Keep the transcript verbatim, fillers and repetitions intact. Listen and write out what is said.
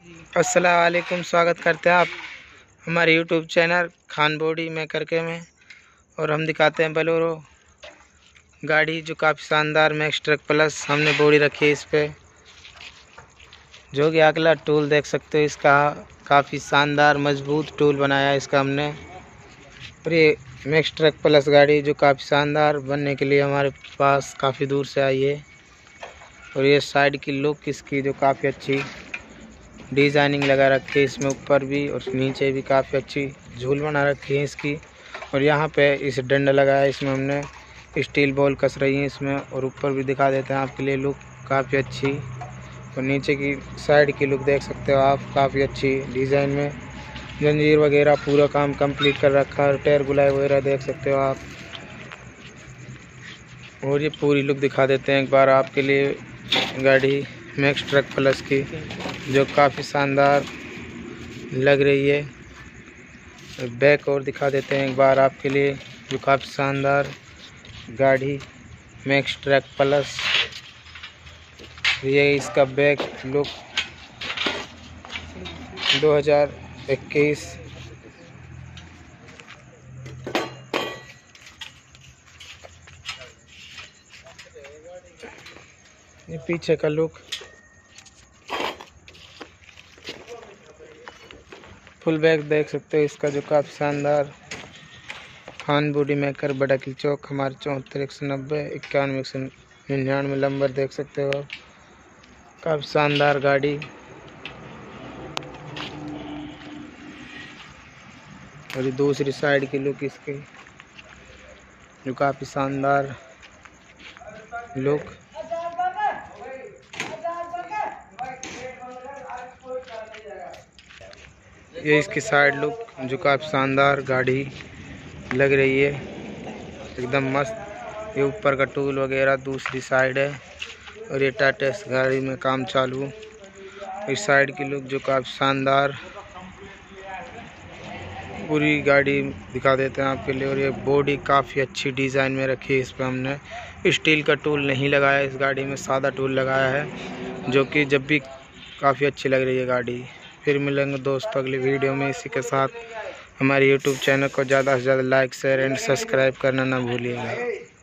अस्सलाम वालेकुम। स्वागत करते हैं आप हमारे YouTube channel Khan body maker के में। और हम दिखाते हैं बोलेरो गाड़ी जो काफ़ी शानदार मैक्स ट्रक प्लस हमने बॉडी रखी है इस पे, जो कि अगला टूल देख सकते हो इसका काफ़ी शानदार मजबूत टूल बनाया है इसका हमने। और ये मैक्स ट्रक प्लस गाड़ी जो काफ़ी शानदार बनने के लिए हमारे पास काफ़ी दूर से आई है। और ये साइड की लुक इसकी जो काफ़ी अच्छी डिज़ाइनिंग लगा रखी है इसमें, ऊपर भी और नीचे भी काफ़ी अच्छी झूल बना रखी है इसकी। और यहाँ पे इस डंडा लगाया है इसमें हमने, स्टील बॉल कस रही है इसमें। और ऊपर भी दिखा देते हैं आपके लिए लुक काफ़ी अच्छी। और नीचे की साइड की लुक देख सकते हो आप, काफ़ी अच्छी डिज़ाइन में जंजीर वगैरह पूरा काम कंप्लीट कर रखा है। टायर गुलाई वगैरह देख सकते हो आप। और ये पूरी लुक दिखा देते हैं एक बार आपके लिए गाड़ी मैक्स ट्रक प्लस की, जो काफ़ी शानदार लग रही है। बैक और दिखा देते हैं एक बार आपके लिए, जो काफ़ी शानदार गाड़ी मैक्स ट्रक प्लस। ये इसका बैक लुक दो हज़ार इक्कीस। ये पीछे का लुक फुल बैक देख सकते हो इसका, जो काफ़ी शानदार। खान बॉडी मेकर बड़ा की चौक, हमारे चौहत्तर एक सौ नब्बे इक्यानवे एक सौ निन्यानवे नंबर देख सकते हो आप। काफ़ी शानदार गाड़ी। और ये दूसरी साइड की लुक इसकी, जो काफ़ी शानदार लुक। ये इसकी साइड लुक जो काफ़ी शानदार गाड़ी लग रही है, एकदम मस्त। ये ऊपर का टूल वगैरह दूसरी साइड है। और ये टाटा इस गाड़ी में काम चालू। इस साइड की लुक जो काफ़ी शानदार, पूरी गाड़ी दिखा देते हैं आपके लिए। और ये बॉडी काफ़ी अच्छी डिज़ाइन में रखी है इस पर हमने। स्टील का टूल नहीं लगाया इस गाड़ी में, सादा टूल लगाया है, जो कि जब भी काफ़ी अच्छी लग रही है गाड़ी। फिर मिलेंगे दोस्तों अगली वीडियो में इसी के साथ। हमारे यूट्यूब चैनल को ज़्यादा से ज़्यादा लाइक शेयर एंड सब्सक्राइब करना ना भूलिएगा।